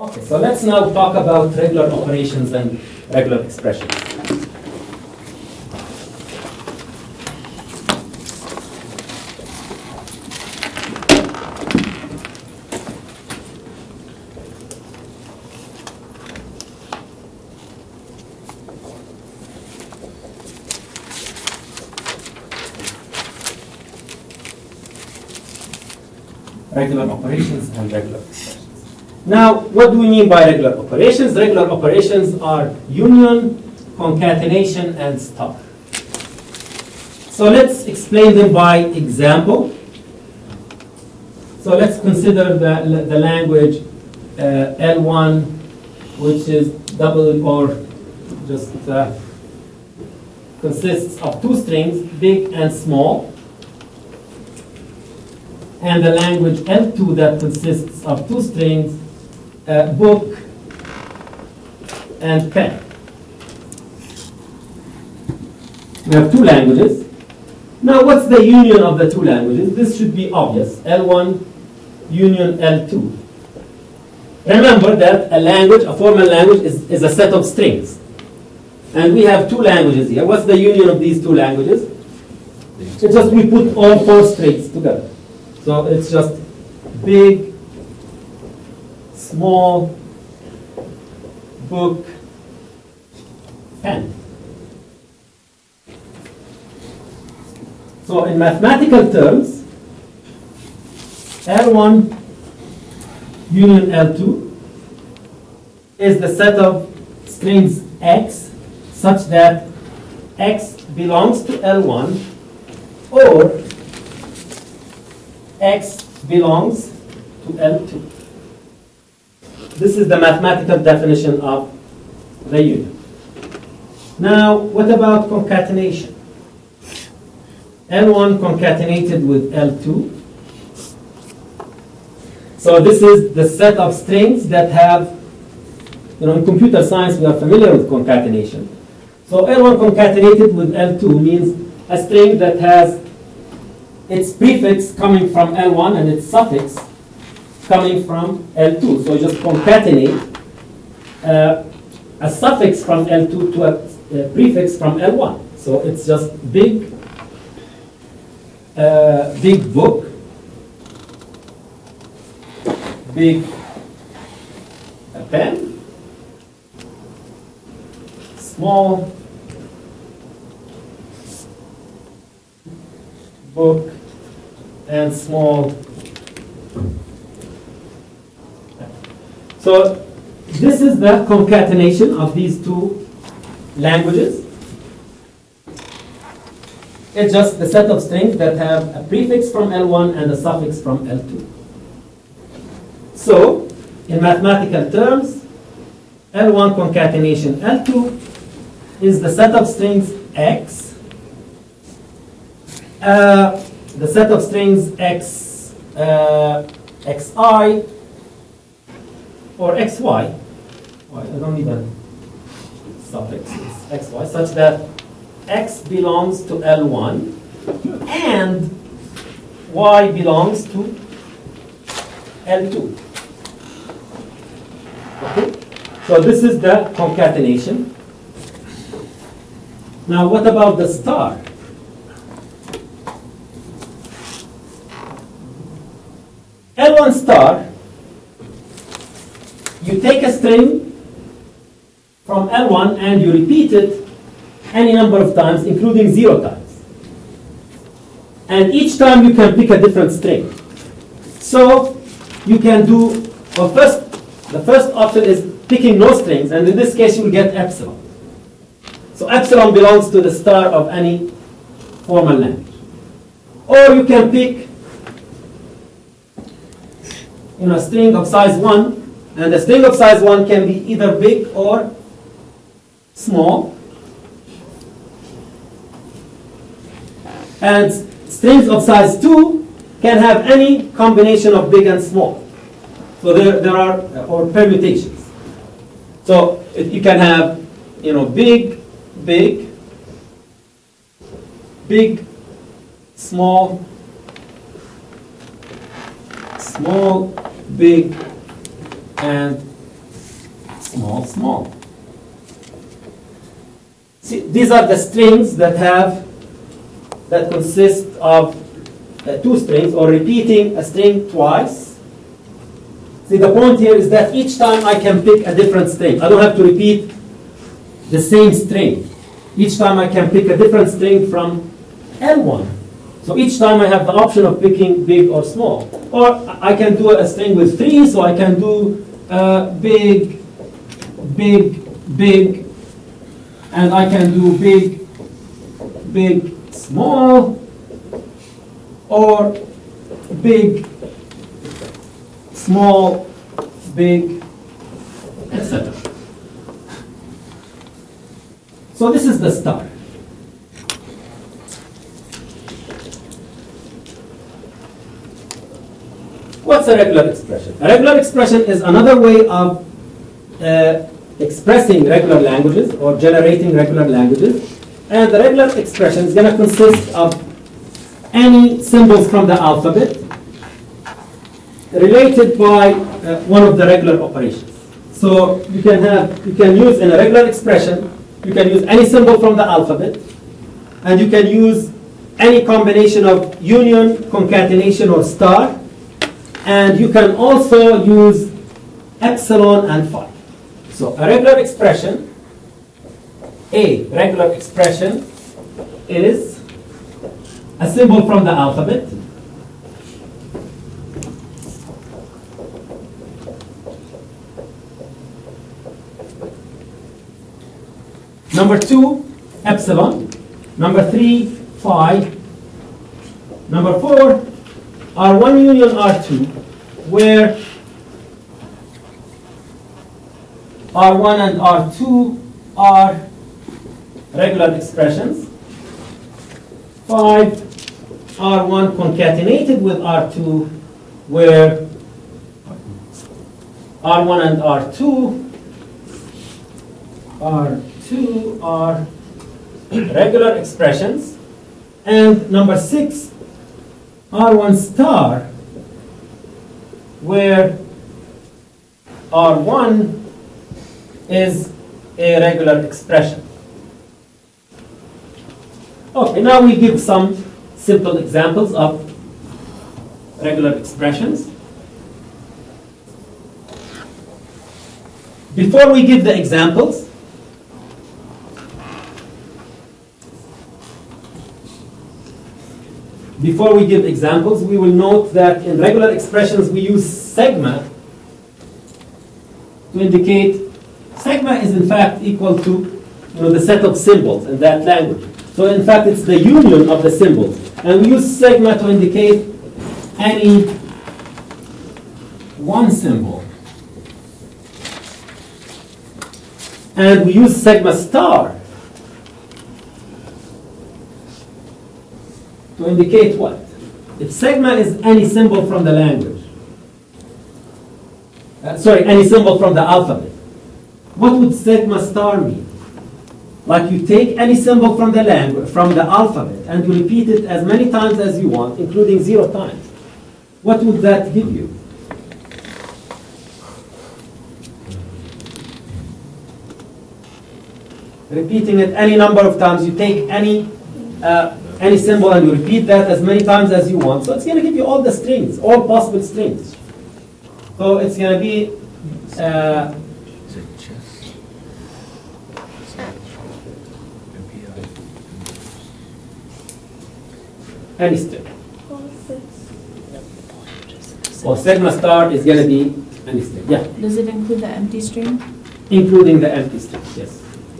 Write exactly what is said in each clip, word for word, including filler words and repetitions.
Okay, so let's now talk about regular operations and regular expressions. Regular operations and regular expressions. Now, what do we mean by regular operations? Regular operations are union, concatenation, and star. So let's explain them by example. So let's consider the, the language uh, L one, which is double or just uh, consists of two strings, big and small. And the language L two that consists of two strings, uh, book and pen. We have two languages. Now what's the union of the two languages? This should be obvious. L one union L two. Remember that a language, a formal language, is, is a set of strings. And we have two languages here. What's the union of these two languages? It's just we put all four strings together. So it's just big, small, book, pen. So in mathematical terms, L one union L two is the set of strings X such that X belongs to L one or X belongs to L two. This is the mathematical definition of the union. Now, what about concatenation? L one concatenated with L two. So this is the set of strings that have, you know, in computer science we are familiar with concatenation. So L one concatenated with L two means a string that has its prefix coming from L one and its suffix coming from L two. So you just concatenate uh, a suffix from L two to a, a prefix from L one. So it's just big, uh, big book, big uh, pen, small book, and small. So this is the concatenation of these two languages. It's just the set of strings that have a prefix from L one and a suffix from L two. So in mathematical terms, L one concatenation L two is the set of strings X. Uh, the set of strings X, uh, Xi, or Xy, well, I don't need a suffix, it's Xy, such that X belongs to L one and Y belongs to L two. Okay? So this is the concatenation. Now what about the star? L one star, you take a string from L one and you repeat it any number of times, including zero times. And each time you can pick a different string. So you can do, well, first, the first option is picking no strings, and in this case you will get epsilon. So epsilon belongs to the star of any formal language. Or you can pick, you know, a string of size one, and the string of size one can be either big or small. And strings of size two can have any combination of big and small. So there, there are, or permutations. So it, you can have, you know, big, big, big, small, small, big, and small, small. See, these are the strings that have, that consist of uh, two strings, or repeating a string twice. See, the point here is that each time I can pick a different string. I don't have to repeat the same string. Each time I can pick a different string from L one. So each time I have the option of picking big or small. Or I can do a string with three, so I can do uh, big, big, big, and I can do big, big, small, or big, small, big, et cetera. So this is the star. What's a regular expression? A regular expression is another way of uh, expressing regular languages or generating regular languages. And the regular expression is going to consist of any symbols from the alphabet related by uh, one of the regular operations. So you can have, you can use in a regular expression, you can use any symbol from the alphabet, and you can use any combination of union, concatenation, or star, and you can also use epsilon and phi. So a regular expression, a regular expression is a symbol from the alphabet number two, epsilon. Number three, phi. Number four, R one union R two, where R one and R two are regular expressions. Five, R one concatenated with R two, where R one and R two are two are regular expressions. And number six, R one star, where R one is a regular expression. Okay, now we give some simple examples of regular expressions. Before we give the examples, Before we give examples, we will note that in regular expressions we use sigma to indicate, sigma is in fact equal to you know, the set of symbols in that language. So in fact it's the union of the symbols. And we use sigma to indicate any one symbol. And we use sigma star to indicate what? If sigma is any symbol from the language, uh, sorry, any symbol from the alphabet, what would sigma star mean? Like you take any symbol from the language, from the alphabet, and you repeat it as many times as you want, including zero times. What would that give you? Repeating it any number of times, you take any uh, any symbol and you repeat that as many times as you want. So it's going to give you all the strings, all possible strings. So it's going to be uh, any string. Or sigma star is going to be any string. Yeah. Does it include the empty string? Including the empty string, yes.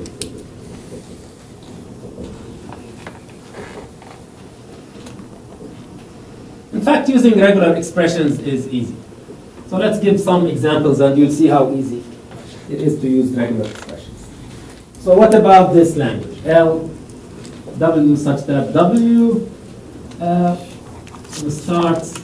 In fact, using regular expressions is easy. So let's give some examples and you'll see how easy it is to use regular expressions. So what about this language? L, W such that W uh, starts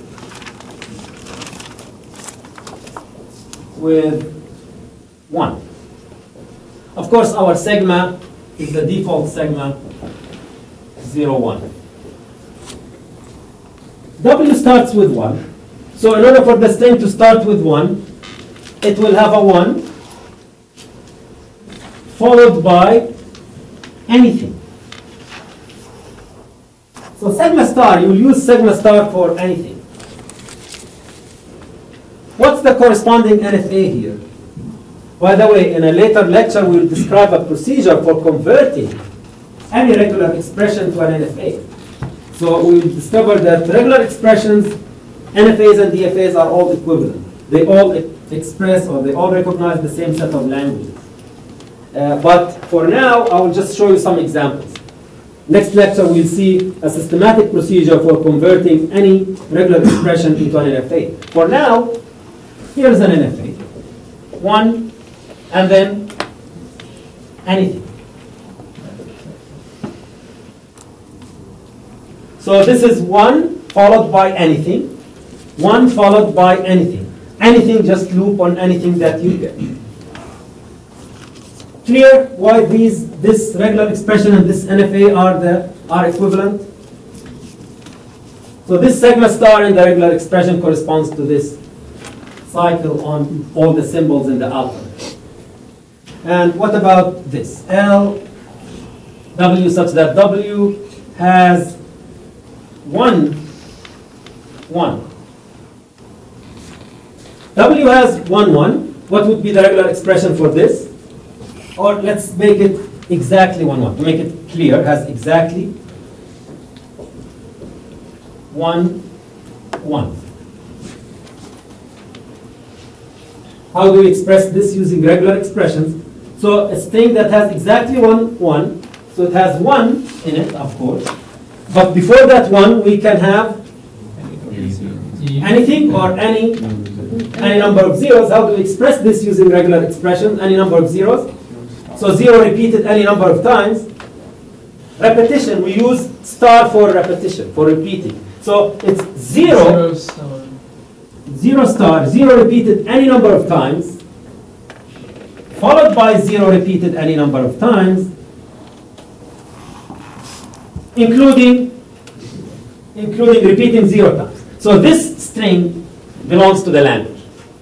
with one. Of course, our sigma is the default sigma zero, one. W starts with one. So in order for the string to start with one, it will have a one, followed by anything. So sigma star, you will use sigma star for anything. What's the corresponding N F A here? By the way, in a later lecture, we will describe a procedure for converting any regular expression to an N F A. So we will discover that regular expressions, N F As and D F As are all equivalent. They all e express or they all recognize the same set of languages. Uh, but for now, I will just show you some examples. Next lecture, we'll see a systematic procedure for converting any regular expression into an N F A. For now, here's an N F A. One, and then anything. So this is one followed by anything. One followed by anything. Anything, just loop on anything that you get. Clear why these this regular expression and this N F A are the are equivalent? So this sigma star in the regular expression corresponds to this cycle on all the symbols in the alphabet. And what about this? L, W such that W has one, one. W has one, one. What would be the regular expression for this? Or let's make it exactly one, one. To make it clear, has exactly one, one. How do we express this using regular expressions? So a string that has exactly one, one. So it has one in it, of course. But before that one, we can have anything or any, any number of zeros. How do we express this using regular expression? Any number of zeros. So zero repeated any number of times. Repetition, we use star for repetition, for repeating. So it's zero, Zero star. zero star, zero repeated any number of times, followed by zero repeated any number of times, including, including repeating zero times. So this string belongs to the language.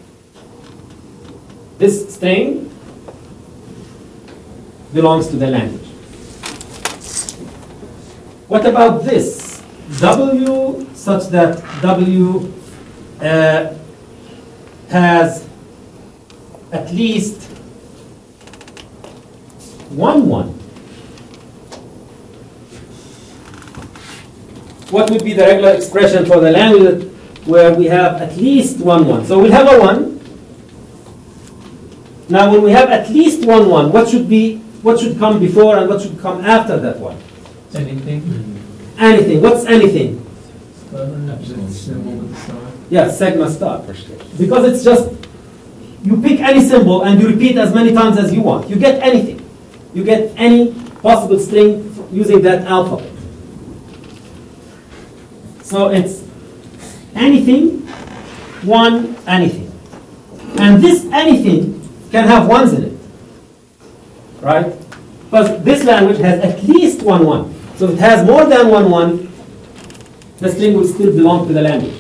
This string belongs to the language. What about this? W such that W uh, has at least one one. What would be the regular expression for the language where we have at least one one? So we'll have a one. Now when we have at least one one, what should be what should come before and what should come after that one? Anything. Anything. What's anything? Symbol with the star. Yeah, sigma star. Because it's just, you pick any symbol and you repeat as many times as you want. You get anything. You get any possible string using that alphabet. So it's anything, one, anything. And this anything can have ones in it. Right? Because this language has at least one one. So if it has more than one one, the string will still belong to the language.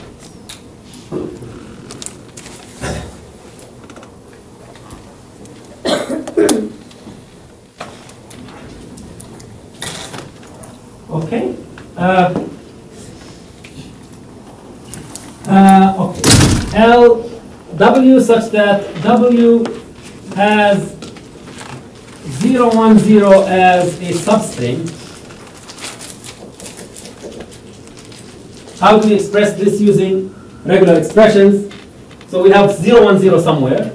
Okay. Uh, uh, okay. L, W such that W has zero one zero as a substring. How do we express this using regular expressions? So we have zero one zero somewhere.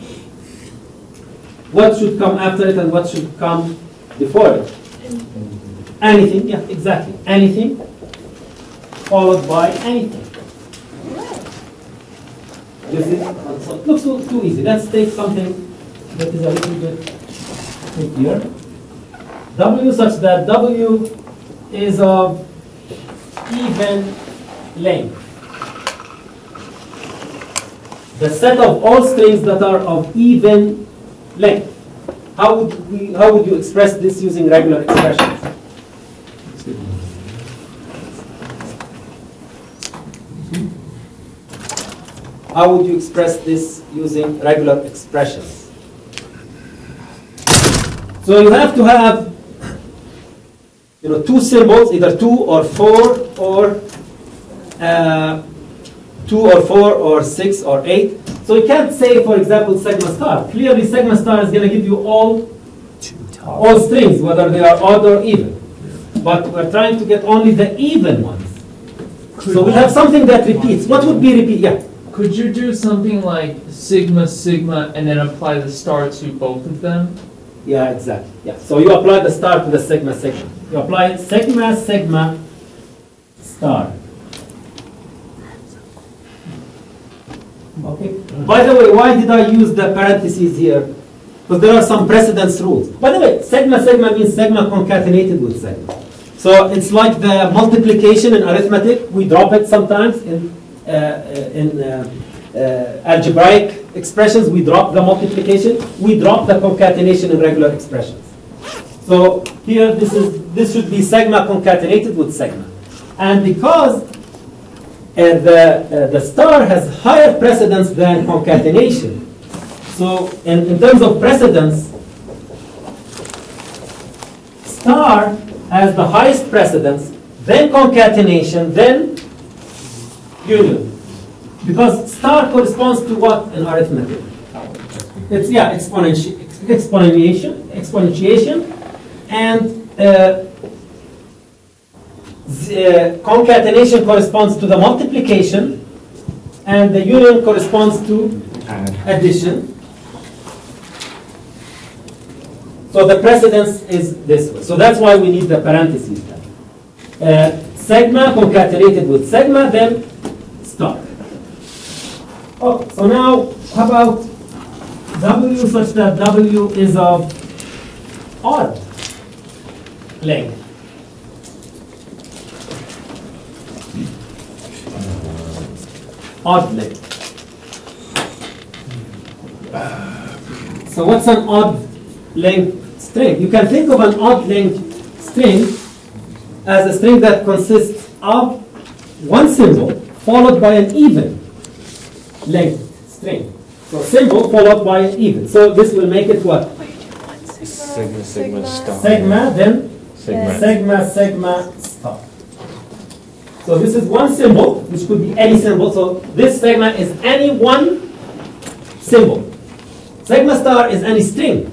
What should come after it and what should come before it? Anything, yeah, exactly. Anything followed by anything. You see? So it looks too, too easy. Let's take something that is a little bit trickier. W such that W is of even length. The set of all strings that are of even length. How would we, how would you express this using regular expressions? How would you express this using regular expressions? So you have to have, you know, two symbols, either two or four or uh, two or four or six or eight. So you can't say, for example, sigma star. Clearly, sigma star is going to give you all all strings, whether they are odd or even. But we're trying to get only the even ones. So we have something that repeats. What would be repeat? Yeah. Could you do something like sigma, sigma, and then apply the star to both of them? Yeah, exactly. Yeah. So you apply the star to the sigma, sigma. You apply sigma, sigma, star. Okay. By the way, why did I use the parentheses here? Because there are some precedence rules. By the way, sigma, sigma means sigma concatenated with sigma. So it's like the multiplication in arithmetic. We drop it sometimes in, uh, in uh, uh, algebraic expressions. We drop the multiplication. We drop the concatenation in regular expressions. So here, this is this should be sigma concatenated with sigma. And because uh, the, uh, the star has higher precedence than concatenation, so in, in terms of precedence, star has the highest precedence, then concatenation, then union. Because star corresponds to what in arithmetic? It's, yeah, exponenti exponentiation, exponentiation, and uh, the, uh, concatenation corresponds to the multiplication, and the union corresponds to addition. So the precedence is this way. So that's why we need the parentheses then. Uh, sigma concatenated with sigma, then star. Oh, so now how about W such that W is of odd length? Odd length. So what's an odd length string? You can think of an odd length string as a string that consists of one symbol followed by an even length string. So symbol followed by an even. So this will make it what? Sigma, sigma, star. Sigma, then Sigma. sigma, sigma, star. So this is one symbol, which could be any symbol. So this sigma is any one symbol. Sigma star is any string.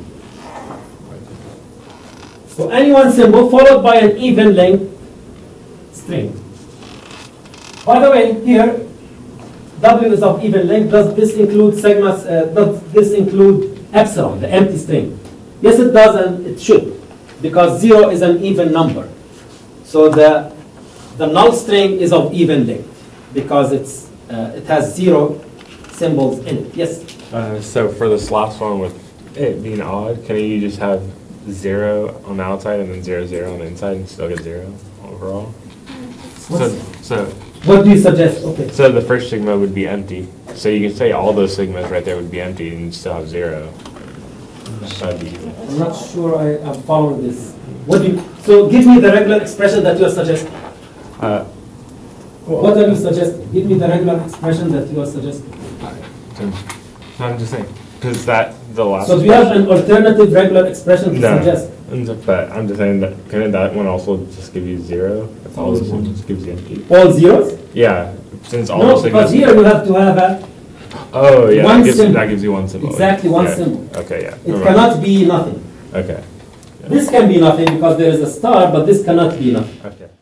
So any one symbol followed by an even length string. By the way, here W is of even length. Does this include sigma? Uh, does this include epsilon, the empty string? Yes, it does, and it should, because zero is an even number. So the the null string is of even length because it's uh, it has zero symbols in it. Yes. Uh, so for this last one with it being odd, can you just have zero on the outside and then zero zero on the inside and still get zero overall? So, so What do you suggest? Okay. So the first sigma would be empty. So you can say all those sigmas right there would be empty and you still have zero. That'd be even. I'm not sure I am following this. What do you? So give me the regular expression that you are suggesting. Uh, What are you suggesting? Give me the regular expression that you are suggesting. so I'm just saying, because that the last. So do you have an alternative regular expression to No. suggest? But I'm just saying that couldn't that one also just give you zero? If all those ones just gives you empty. All zeros? Yeah, since all No, the because sigmas. here you have to have a, Oh yeah, one that gives, symbol. that gives you one symbol. Exactly, one Yeah. symbol. Okay, yeah. it never mind. cannot be nothing. Okay. This can be nothing because there is a star, but this cannot be nothing. Okay.